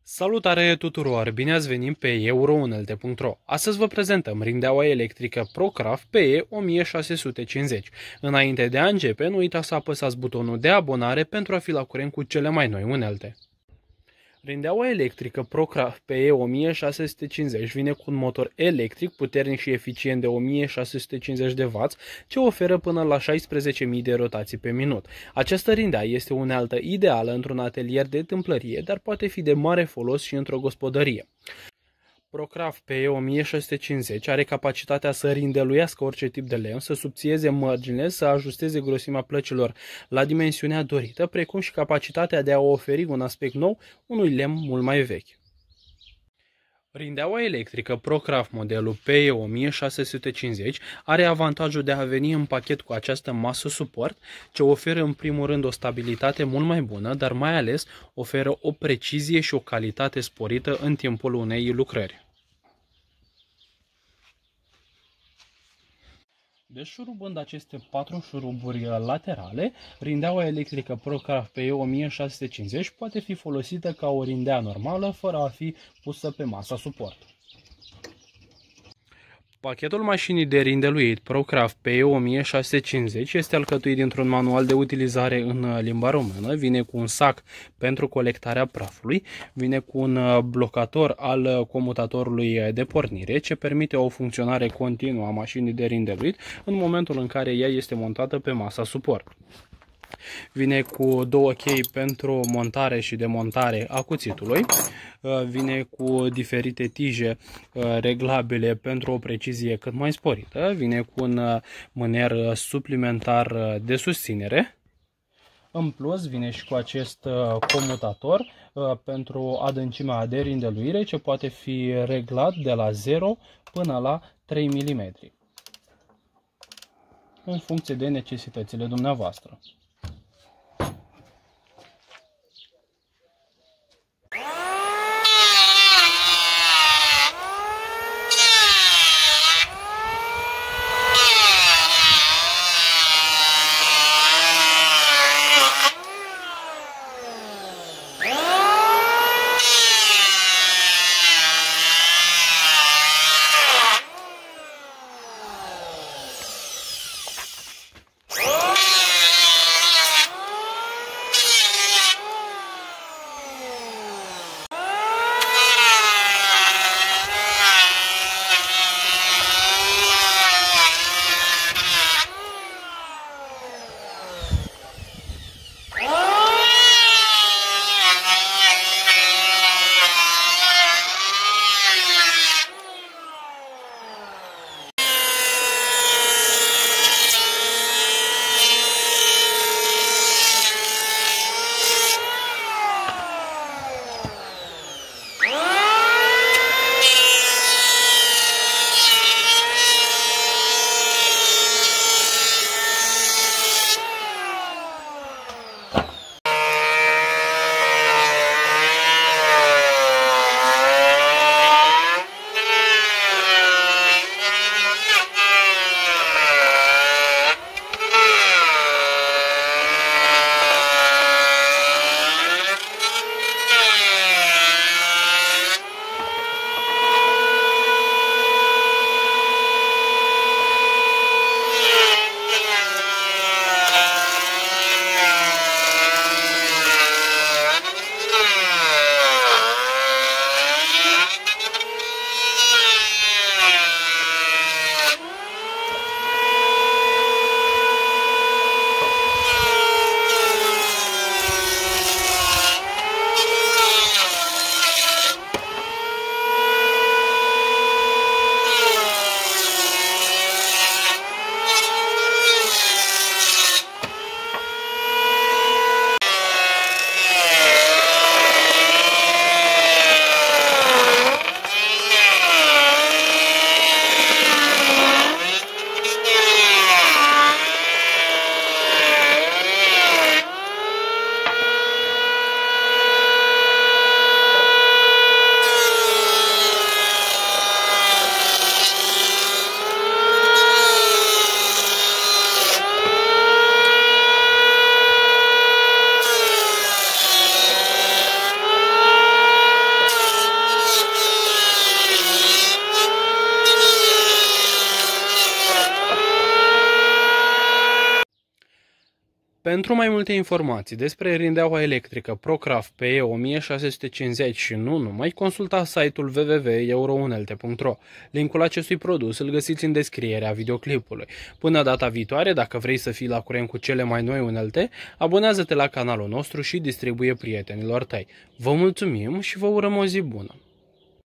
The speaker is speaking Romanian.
Salutare tuturor! Bine ați venit pe Eurounelte.ro. Astăzi vă prezentăm rindeaua electrică ProCraft PE 1650. Înainte de a începe, nu uitați să apăsați butonul de abonare pentru a fi la curent cu cele mai noi unelte. Rindeaua electrică ProCraft PE 1650 vine cu un motor electric puternic și eficient de 1650 de W, ce oferă până la 16.000 de rotații pe minut. Această rindea este unealtă ideală într-un atelier de tâmplărie, dar poate fi de mare folos și într-o gospodărie. ProCraft PE 1650 are capacitatea să rindeluiască orice tip de lemn, să subțieze mărginile, să ajusteze grosimea plăcilor la dimensiunea dorită, precum și capacitatea de a oferi un aspect nou unui lemn mult mai vechi. Rindeaua electrică ProCraft modelul PE 1650 are avantajul de a veni în pachet cu această masă suport, ce oferă în primul rând o stabilitate mult mai bună, dar mai ales oferă o precizie și o calitate sporită în timpul unei lucrări. Deșurubând aceste 4 șuruburi laterale, rindeaua electrică ProCraft PE 1650 poate fi folosită ca o rindea normală, fără a fi pusă pe masa suport. Pachetul mașinii de rindeluit ProCraft PE 1650 este alcătuit dintr-un manual de utilizare în limba română, vine cu un sac pentru colectarea prafului, vine cu un blocator al comutatorului de pornire, ce permite o funcționare continuă a mașinii de rindeluit în momentul în care ea este montată pe masa suport. Vine cu două chei pentru montare și demontare a cuțitului. Vine cu diferite tije reglabile pentru o precizie cât mai sporită. Vine cu un mâner suplimentar de susținere. În plus, vine și cu acest comutator pentru adâncimea de rindeluire, ce poate fi reglat de la 0 până la 3 mm, în funcție de necesitățile dumneavoastră. Pentru mai multe informații despre rindeaua electrică ProCraft PE 1650 și nu numai, consultați site-ul www.eurounelte.ro. Linkul acestui produs îl găsiți în descrierea videoclipului. Până data viitoare, dacă vrei să fii la curent cu cele mai noi unelte, abonează-te la canalul nostru și distribuie prietenilor tăi. Vă mulțumim și vă urăm o zi bună!